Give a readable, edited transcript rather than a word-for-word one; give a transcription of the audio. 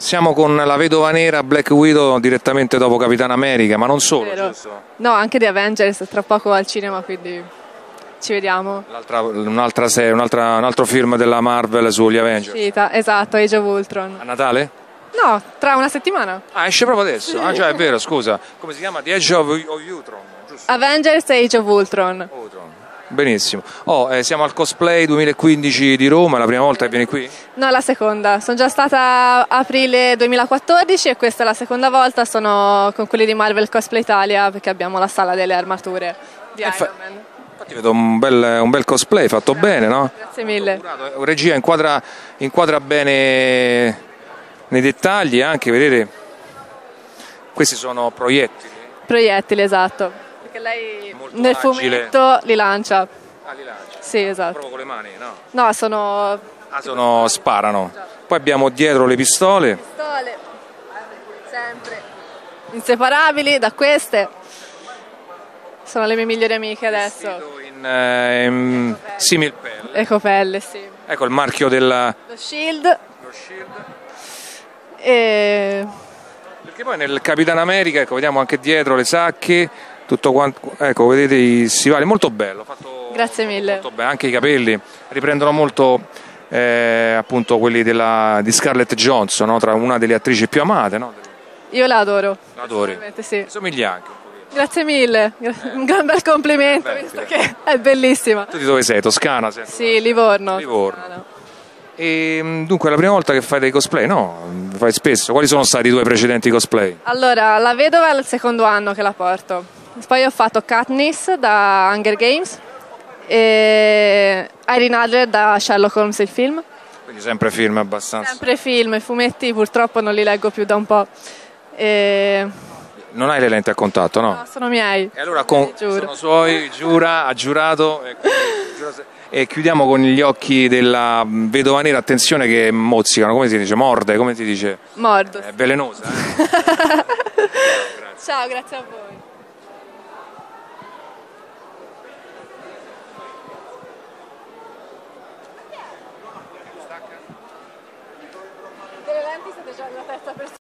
Siamo con la Vedova Nera Black Widow direttamente dopo Capitan America, ma non solo, giusto? No, anche di Avengers, tra poco al cinema, quindi ci vediamo. Un'altra serie, un altro film della Marvel sugli Avengers. Esatto, Age of Ultron. A Natale? No, tra una settimana. Ah, esce proprio adesso? Ah già, è vero, scusa. Come si chiama? The Age of Ultron, giusto? Avengers e Age of Ultron. Benissimo. Siamo al Cosplay 2015 di Roma, è la prima volta che vieni qui? No, la seconda. Sono già stata aprile 2014 e questa è la seconda volta. Sono con quelli di Marvel Cosplay Italia perché abbiamo la sala delle armature di Iron Man. Infatti vedo un bel cosplay fatto bene, no? Grazie mille. Regia inquadra bene nei dettagli anche, vedete? Questi sono proiettili. Proiettili, esatto. Perché lei Molto nel agile. fumetto li lancia. Ah, li lancia? Sì, esatto. Proprio con le mani, no? No, sparano. Poi abbiamo dietro le pistole. Pistole, sempre inseparabili da queste. Sono le mie migliori amiche adesso. In similpelle. Ecopelle, sì. Ecco il marchio della... Lo Shield. E... Perché poi nel Capitan America, ecco, vediamo anche dietro le sacche, tutto quanto, ecco, vedete i stivali, molto bello, fatto. Grazie mille. Molto bene, anche i capelli riprendono molto appunto quelli di Scarlett Johansson, no? Tra una delle attrici più amate, no? Io la adoro. La adori? Sì. Somiglia anche un pochino. Grazie mille, un gran bel complimento, visto che è bellissima. Tu di dove sei? Toscana? Sì, Livorno. Livorno. E dunque è la prima volta che fai dei cosplay, no? Fai spesso. Quali sono stati i tuoi precedenti cosplay? Allora, la vedova è il secondo anno che la porto. Poi ho fatto Katniss da Hunger Games e Irene Adler da Sherlock Holmes il film. Quindi sempre film abbastanza. Sempre film, i fumetti purtroppo non li leggo più da un po'. Non hai le lenti a contatto, no? No, sono miei. E allora sono suoi, ha giurato. E chiudiamo con gli occhi della Vedova Nera, attenzione che mozzicano, come si dice? Morde, come si dice? Mordo. È velenosa. Ciao, grazie a voi. Delle lenti state già alla terza persona.